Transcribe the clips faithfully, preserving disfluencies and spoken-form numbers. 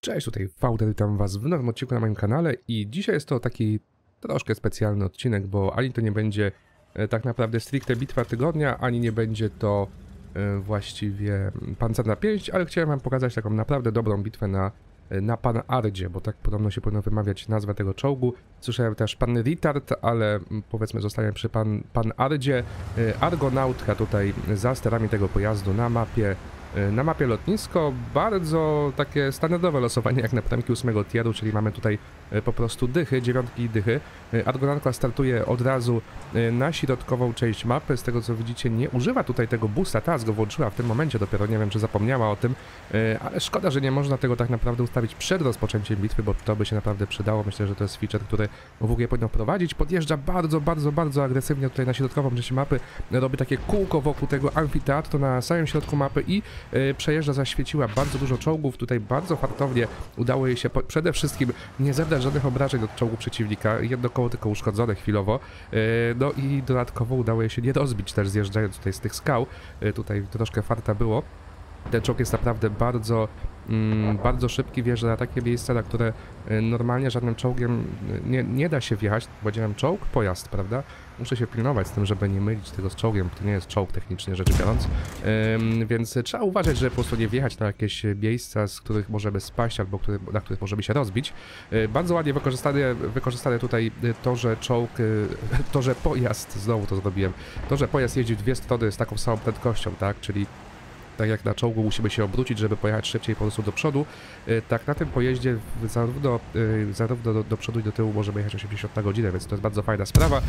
Cześć, tutaj Fauder, witam was w nowym odcinku na moim kanale i dzisiaj jest to taki troszkę specjalny odcinek, bo ani to nie będzie e, tak naprawdę stricte bitwa tygodnia, ani nie będzie to e, właściwie pancerna pięść, ale chciałem wam pokazać taką naprawdę dobrą bitwę na, e, na Pan Ardzie, bo tak podobno się powinno wymawiać nazwę tego czołgu. Słyszałem też Pan Retard, ale m, powiedzmy zostałem przy Pan, Pan Ardzie. E, Argonautka tutaj za sterami tego pojazdu na mapie. Na mapie lotnisko, bardzo takie standardowe losowanie jak na ptamki ósmego tieru, czyli mamy tutaj po prostu dychy, dziewiątki i dychy. Argonautka startuje od razu na środkową część mapy, z tego co widzicie nie używa tutaj tego boosta, teraz go włączyła w tym momencie dopiero, nie wiem czy zapomniała o tym, ale szkoda, że nie można tego tak naprawdę ustawić przed rozpoczęciem bitwy, bo to by się naprawdę przydało, myślę, że to jest feature, który W G powinno wprowadzić. Podjeżdża bardzo, bardzo, bardzo agresywnie tutaj na środkową część mapy, robi takie kółko wokół tego amfiteatru na samym środku mapy i przejeżdża, zaświeciła bardzo dużo czołgów, tutaj bardzo fartownie udało jej się przede wszystkim nie zebrać żadnych obrażeń od czołgu przeciwnika, jedno koło tylko uszkodzone chwilowo, no i dodatkowo udało jej się nie rozbić też zjeżdżając tutaj z tych skał, tutaj troszkę farta było. Ten czołg jest naprawdę bardzo, mm, bardzo szybki, wjeżdża na takie miejsca, na które normalnie żadnym czołgiem nie, nie da się wjechać. Powiedziałem czołg, pojazd, prawda? Muszę się pilnować z tym, żeby nie mylić tego z czołgiem, to nie jest czołg technicznie rzecz biorąc, ym, więc trzeba uważać, żeby po prostu nie wjechać na jakieś miejsca, z których możemy spaść albo który, na których możemy się rozbić. Yy, bardzo ładnie wykorzystane, wykorzystane tutaj to, że czołg, yy, to, że pojazd, znowu to zrobiłem, to, że pojazd jeździ w dwie strony z taką samą prędkością, tak, czyli tak jak na czołgu musimy się obrócić, żeby pojechać szybciej po prostu do przodu, tak na tym pojeździe zarówno, zarówno do, do przodu i do tyłu możemy jechać osiemdziesiąt na godzinę, więc to jest bardzo fajna sprawa.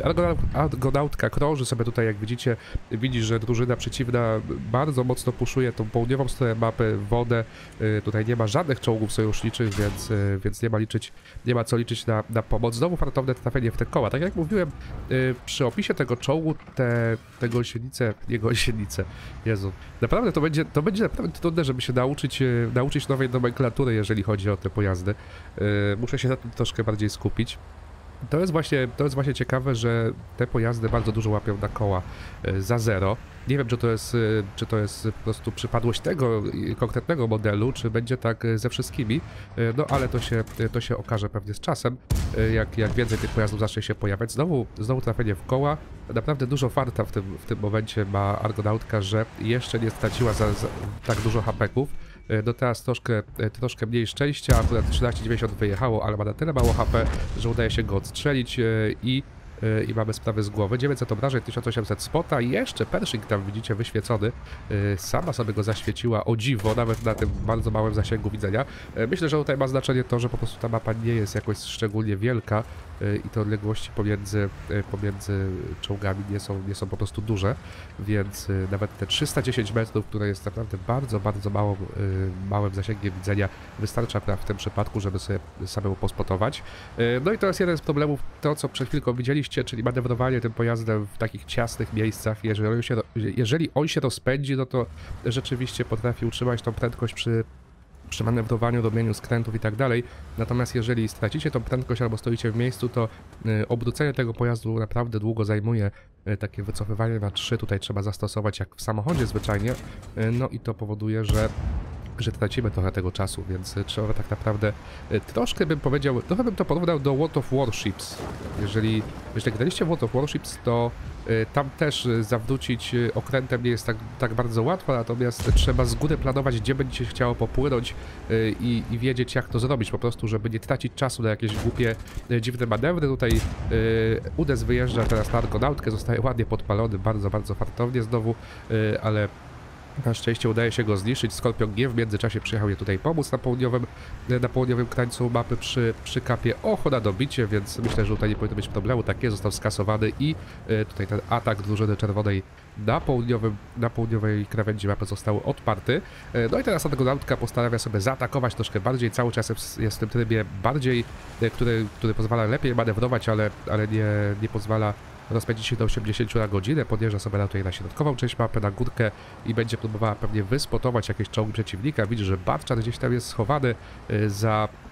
Argonautka krąży sobie tutaj, jak widzicie, widzi, że drużyna przeciwna bardzo mocno puszuje tą południową stronę mapy, wodę. Tutaj nie ma żadnych czołgów sojuszniczych, więc, więc nie ma liczyć, nie ma co liczyć na, na pomoc. Znowu fartowne trafienie w te koła. Tak jak mówiłem, przy opisie tego czołgu, te, te gąsienice, nie gąsienice, Jezu, naprawdę to będzie, to będzie naprawdę trudne, żeby się nauczyć, nauczyć nowej nomenklatury, jeżeli chodzi o te pojazdy. Muszę się na tym troszkę bardziej skupić. To jest właśnie, to jest właśnie ciekawe, że te pojazdy bardzo dużo łapią na koła za zero. Nie wiem, czy to jest, czy to jest po prostu przypadłość tego konkretnego modelu, czy będzie tak ze wszystkimi, no ale to się, to się okaże pewnie z czasem, jak, jak więcej tych pojazdów zacznie się pojawiać. Znowu, znowu trafienie w koła. Naprawdę dużo farta w tym, w tym momencie ma Argonautka, że jeszcze nie straciła za, za tak dużo hapeków. No teraz troszkę, troszkę mniej szczęścia, akurat trzynaście dziewięćdziesiąt wyjechało, ale ma na tyle mało H P, że udaje się go odstrzelić i, i mamy sprawy z głowy. dziewięćset obrażeń, tysiąc osiemset spota i jeszcze Pershing tam widzicie wyświecony. Sama sobie go zaświeciła, o dziwo, nawet na tym bardzo małym zasięgu widzenia. Myślę, że tutaj ma znaczenie to, że po prostu ta mapa nie jest jakoś szczególnie wielka i te odległości pomiędzy, pomiędzy czołgami nie są, nie są po prostu duże, więc nawet te trzysta dziesięć metrów, które jest naprawdę bardzo, bardzo małą, małym zasięgiem widzenia, wystarcza w tym przypadku, żeby sobie samemu pospotować. No i to jest jeden z problemów, to co przed chwilką widzieliście, czyli manewrowanie tym pojazdem w takich ciasnych miejscach. Jeżeli on się, jeżeli on się rozpędzi, no to rzeczywiście potrafi utrzymać tą prędkość przy przy manewrowaniu, robieniu skrętów i tak dalej. Natomiast jeżeli stracicie tą prędkość albo stoicie w miejscu, to y, obrócenie tego pojazdu naprawdę długo zajmuje. Y, takie wycofywanie na trzy tutaj trzeba zastosować jak w samochodzie zwyczajnie. Y, no i to powoduje, że że tracimy trochę tego czasu, więc trzeba tak naprawdę y, troszkę bym powiedział, trochę bym to porównał do World of Warships. Jeżeli, jeżeli graliście w World of Warships, to y, tam też y, zawrócić y, okrętem nie jest tak, tak bardzo łatwo, natomiast trzeba z góry planować, gdzie będzie się chciało popłynąć y, i, i wiedzieć, jak to zrobić, po prostu, żeby nie tracić czasu na jakieś głupie, y, dziwne manewry. Tutaj y, Udes wyjeżdża teraz na Argonautkę, zostaje ładnie podpalony, bardzo, bardzo fartownie znowu, y, ale na szczęście udaje się go zniszczyć. Skorpion G w międzyczasie przyjechał je tutaj pomóc na południowym, na południowym krańcu mapy przy, przy kapie Ocho na dobicie, więc myślę, że tutaj nie powinno być problemu. Tak jest, został skasowany i y, tutaj ten atak drużyny czerwonej na południowym, na południowej krawędzi mapy został odparty. Y, no i teraz Argonautka postanawia sobie zaatakować troszkę bardziej. Cały czas jest, jest w tym trybie bardziej, y, który, który pozwala lepiej manewrować, ale, ale nie, nie pozwala rozpędzić się do osiemdziesięciu na godzinę, podjeżdża sobie na tutaj na środkową część mapy, na górkę i będzie próbowała pewnie wyspotować jakieś czołgi przeciwnika. Widzi, że Barczar gdzieś tam jest schowany za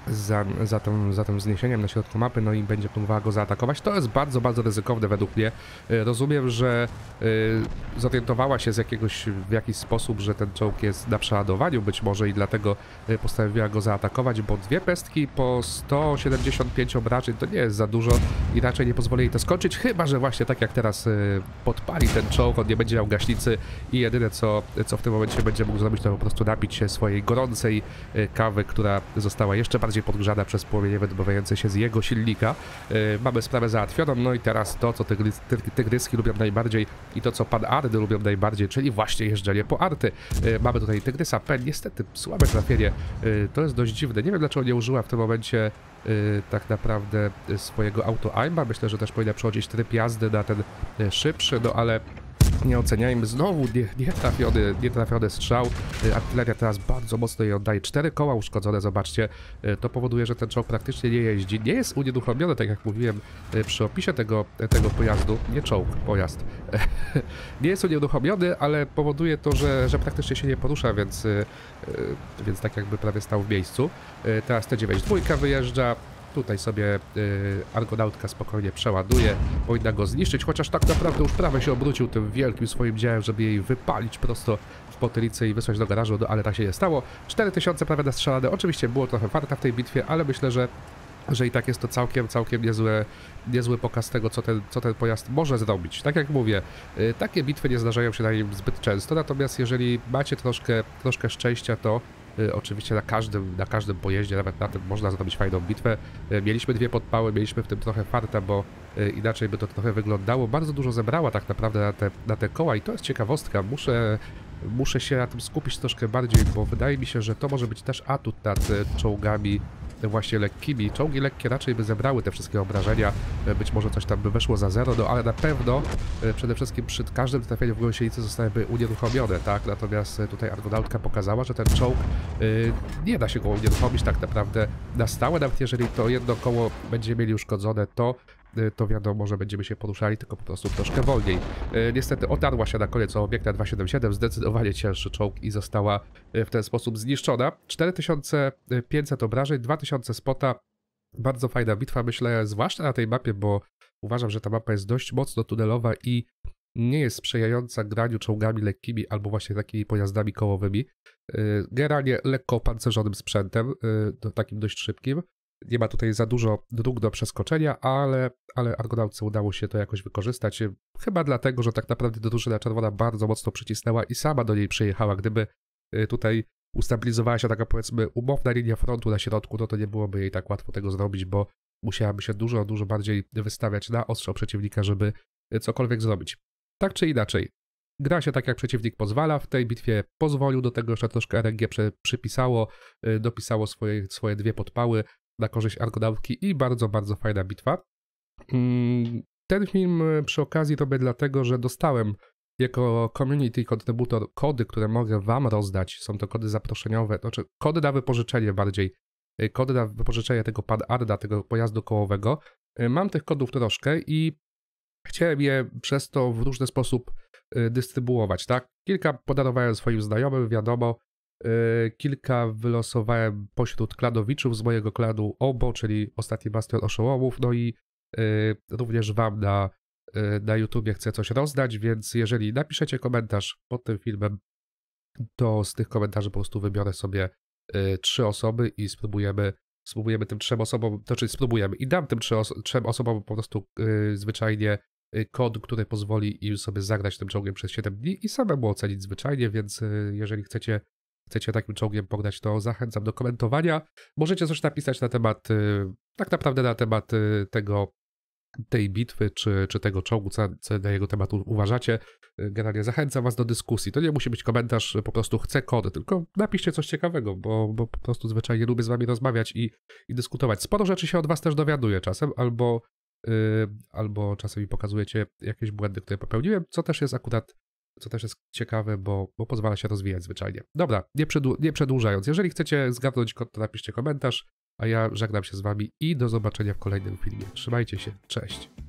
za, za, tą, za tym wzniesieniem na środku mapy, no i będzie próbowała go zaatakować. To jest bardzo, bardzo ryzykowne według mnie. Rozumiem, że y, zorientowała się z jakiegoś, w jakiś sposób, że ten czołg jest na przeładowaniu być może i dlatego postanowiła go zaatakować, bo dwie pestki po sto siedemdziesiąt pięć obrażeń to nie jest za dużo i raczej nie pozwoli jej to skończyć, chyba że właśnie tak jak teraz y, podpali ten czołg, on nie będzie miał gaśnicy i jedyne co, co w tym momencie będzie mógł zrobić, to po prostu napić się swojej gorącej y, kawy, która została jeszcze bardziej podgrzana przez płomienie wydobywające się z jego silnika. Yy, mamy sprawę załatwioną, no i teraz to, co tygrys, tygryski lubią najbardziej i to, co pan Ardy lubią najbardziej, czyli właśnie jeżdżenie po arty. Yy, mamy tutaj tygrysa Pen, niestety słabe trafienie, yy, to jest dość dziwne, nie wiem dlaczego nie użyła w tym momencie yy, tak naprawdę swojego auto-aima, myślę, że też powinna przechodzić tryb jazdy na ten yy, szybszy, no ale nie oceniajmy, znowu nie, nie, trafiony, nie trafiony strzał, artyleria teraz bardzo mocno jej oddaje, cztery koła uszkodzone, zobaczcie, to powoduje, że ten czołg praktycznie nie jeździ, nie jest unieruchomiony, tak jak mówiłem przy opisie tego, tego pojazdu, nie czołg, pojazd, nie jest unieruchomiony, ale powoduje to, że, że praktycznie się nie porusza, więc, więc tak jakby prawie stał w miejscu. Teraz T dziewięćdziesiąt dwa wyjeżdża. Tutaj sobie y, Argonautka spokojnie przeładuje, powinna go zniszczyć, chociaż tak naprawdę już prawie się obrócił tym wielkim swoim działem, żeby jej wypalić prosto w potylicę i wysłać do garażu, no, ale tak się nie stało. cztery tysiące prawie nastrzelane, oczywiście było trochę farta w tej bitwie, ale myślę, że że i tak jest to całkiem, całkiem niezły, niezły pokaz tego, co ten, co ten pojazd może zrobić. Tak jak mówię, y, takie bitwy nie zdarzają się na nim zbyt często, natomiast jeżeli macie troszkę, troszkę szczęścia, to y, oczywiście na każdym, na każdym pojeździe, nawet na tym można zrobić fajną bitwę. Y, mieliśmy dwie podpały, mieliśmy w tym trochę farta, bo y, inaczej by to trochę wyglądało. Bardzo dużo zebrała tak naprawdę na te, na te koła i to jest ciekawostka. Muszę, muszę się na tym skupić troszkę bardziej, bo wydaje mi się, że to może być też atut nad y, czołgami właśnie lekkimi. Czołgi lekkie raczej by zebrały te wszystkie obrażenia, być może coś tam by weszło za zero, no ale na pewno przede wszystkim przy każdym trafieniu w gąsienicy zostałyby unieruchomione, tak? Natomiast tutaj Argonautka pokazała, że ten czołg yy, nie da się go unieruchomić tak naprawdę na stałe, nawet jeżeli to jedno koło będzie mieli uszkodzone, to to wiadomo, że będziemy się poruszali, tylko po prostu troszkę wolniej. E, niestety otarła się na koniec o obiekta dwieście siedemdziesiąt siedem, zdecydowanie cięższy czołg i została w ten sposób zniszczona. cztery tysiące pięćset obrażeń, dwa tysiące spota. Bardzo fajna bitwa, myślę, zwłaszcza na tej mapie, bo uważam, że ta mapa jest dość mocno tunelowa i nie jest sprzyjająca graniu czołgami lekkimi albo właśnie takimi pojazdami kołowymi. E, generalnie lekko opancerzonym sprzętem, e, takim dość szybkim. Nie ma tutaj za dużo dróg do przeskoczenia, ale, ale Argonautce udało się to jakoś wykorzystać. Chyba dlatego, że tak naprawdę drużyna czerwona bardzo mocno przycisnęła i sama do niej przyjechała. Gdyby tutaj ustabilizowała się taka, powiedzmy, umowna linia frontu na środku, no to nie byłoby jej tak łatwo tego zrobić, bo musiałaby się dużo, dużo bardziej wystawiać na ostrzał przeciwnika, żeby cokolwiek zrobić. Tak czy inaczej, gra się tak, jak przeciwnik pozwala. W tej bitwie pozwolił do tego, że troszkę R N G przy, przypisało, dopisało swoje, swoje dwie podpały na korzyść Argonautki i bardzo, bardzo fajna bitwa. Ten film przy okazji robię dlatego, że dostałem jako community contributor kody, które mogę wam rozdać. Są to kody zaproszeniowe, znaczy kody na wypożyczenie bardziej. Kody na wypożyczenie tego Pan Arda, tego pojazdu kołowego. Mam tych kodów troszkę i chciałem je przez to w różny sposób dystrybuować, tak? Kilka podarowałem swoim znajomym, wiadomo. Kilka wylosowałem pośród kladowiczów z mojego klanu Obo, czyli Ostatni Bastion Oszołomów, no i y, również wam na, y, na YouTubie chcę coś rozdać, więc jeżeli napiszecie komentarz pod tym filmem, to z tych komentarzy po prostu wybiorę sobie y, trzy osoby i spróbujemy, spróbujemy tym trzem osobom, to czyli spróbujemy i dam tym trzy oso trzem osobom po prostu y, zwyczajnie y, kod, który pozwoli im sobie zagrać tym czołgiem przez siedem dni i samemu ocenić zwyczajnie, więc y, jeżeli chcecie chcecie takim czołgiem pograć, to zachęcam do komentowania. Możecie coś napisać na temat, tak naprawdę na temat tego, tej bitwy, czy, czy tego czołgu, co, co na jego temat uważacie. Generalnie zachęcam was do dyskusji. To nie musi być komentarz, po prostu chcę kody, tylko napiszcie coś ciekawego, bo, bo po prostu zwyczajnie lubię z wami rozmawiać i, i dyskutować. Sporo rzeczy się od was też dowiaduję czasem, albo, yy, albo czasem mi pokazujecie jakieś błędy, które popełniłem, co też jest akurat co też jest ciekawe, bo, bo pozwala się rozwijać zwyczajnie. Dobra, nie, przedłu nie przedłużając, jeżeli chcecie zgadnąć kod, to napiszcie komentarz, a ja żegnam się z wami i do zobaczenia w kolejnym filmie. Trzymajcie się, cześć!